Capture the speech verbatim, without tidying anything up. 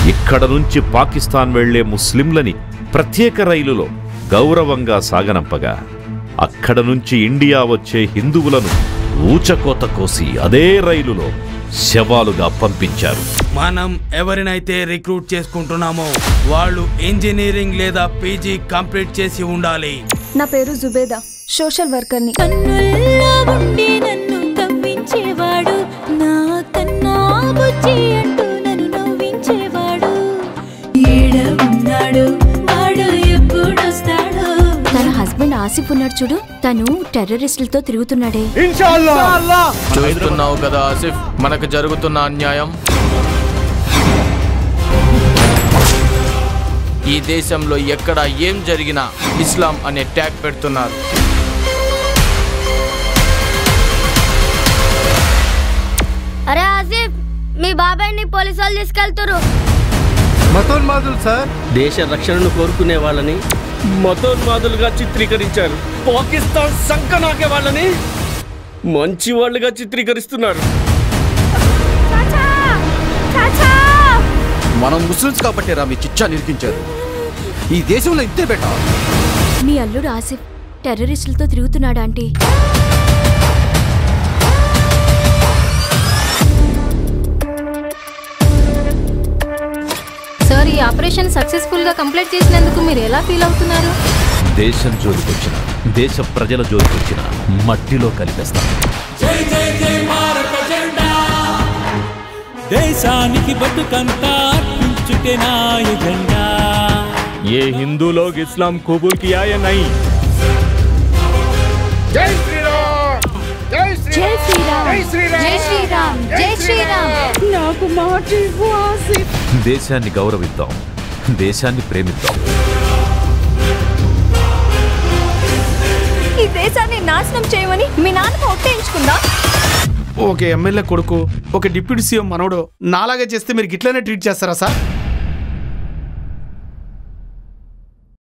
ఇక్కడ నుంచి పాకిస్తాన్ వెళ్లే ముస్లింలని ప్రత్యేక రైలులో గౌరవంగా సాగనంపగా అక్కడ నుంచి ఇండియా వచ్చే హిందువులను ఊచకోత కోసి అదే రైలులో శవాలుగా పంపించారు. మనం ఎవరినైతే రిక్రూట్ చేసుకుంటున్నామో వాళ్ళు ఇంజనీరింగ్ లేదా పీజీ కంప్లీట్ చేసి ఉండాలి. నా పేరు జుబేదా, సోషల్ వర్కర్ని. కన్నుల్లో ఉండి నన్ను కవ్వించేవాడు, నా కన్నా బుజ్జి అంటూ నన్ను నవ్వించేవాడు. ఏడ ఉన్నాడు వాడు, ఎప్పుడొస్తాడు? తన హస్బెండ్ ఆసిఫ్ ఉన్నాడు చూడు, తను టెర్రరిస్టులతో తిరుగుతున్నాడే. చూస్తున్నావు కదా ఆసిఫ్, మనకు జరుగుతున్న అన్యాయం. ఈ దేశంలో ఎక్కడ ఏం జరిగినా ఇస్లాం అనే ట్యాగ్ పెడుతున్నారు. అరే ఆసిఫ్, మీ బాబాయ్ని పోలీసు వాళ్ళు తీసుకెళ్తారు. మతోన్మాదులు సార్, దేశ రక్షణను కోరుకునే వాళ్ళని మతోన్మాదులుగా చిత్రీకరించారు. పాకిస్తాన్ సంకనాకే వాళ్ళని మంచి వాళ్ళుగా చిత్రీకరిస్తున్నారు. మనం ముస్లిమ్స్ కాబట్టి రా మీ చిచ్చా నిరికించారు. ఈ దేశంలో ఇంతే బెట. మీ అల్లుడు ఆసిఫ్ టెర్రరిస్టులతో తిరుగుతున్నాడా ఆంటీ? సార్, ఈ ఆపరేషన్ సక్సెస్ఫుల్ గా కంప్లీట్ చేసినందుకు మీరు ఎలా ఫీల్ అవుతున్నారు? దేశం జోలికొచ్చిన, దేశ ప్రజల జోలికొచ్చిన మట్టిలో కలిపేస్తాం. దేశానికి బతుకంతా అర్పించుటే నా ఎజెండా. ये हिंदू लोग इस्लाम कबूल किया या नहीं? జై శ్రీరామ్, జై శ్రీరామ్, జై శ్రీరామ్, జై శ్రీరామ్. నాకు మాట ఇవ్వు ఆసిఫ్. దేశాన్ని గౌరవిద్దాం, దేశాన్ని ప్రేమిద్దాం. ఈ దేశాన్ని నాశనం చేయమని మీ నాన్న ఒట్టేయించుకుందా? ఒక ఎమ్మెల్యే కొడుకు, ఒక డిప్యూటీ సీఎం మనవడు నాలాగే చేస్తే మీరు గిట్లనే ట్రీట్ చేస్తారా సార్?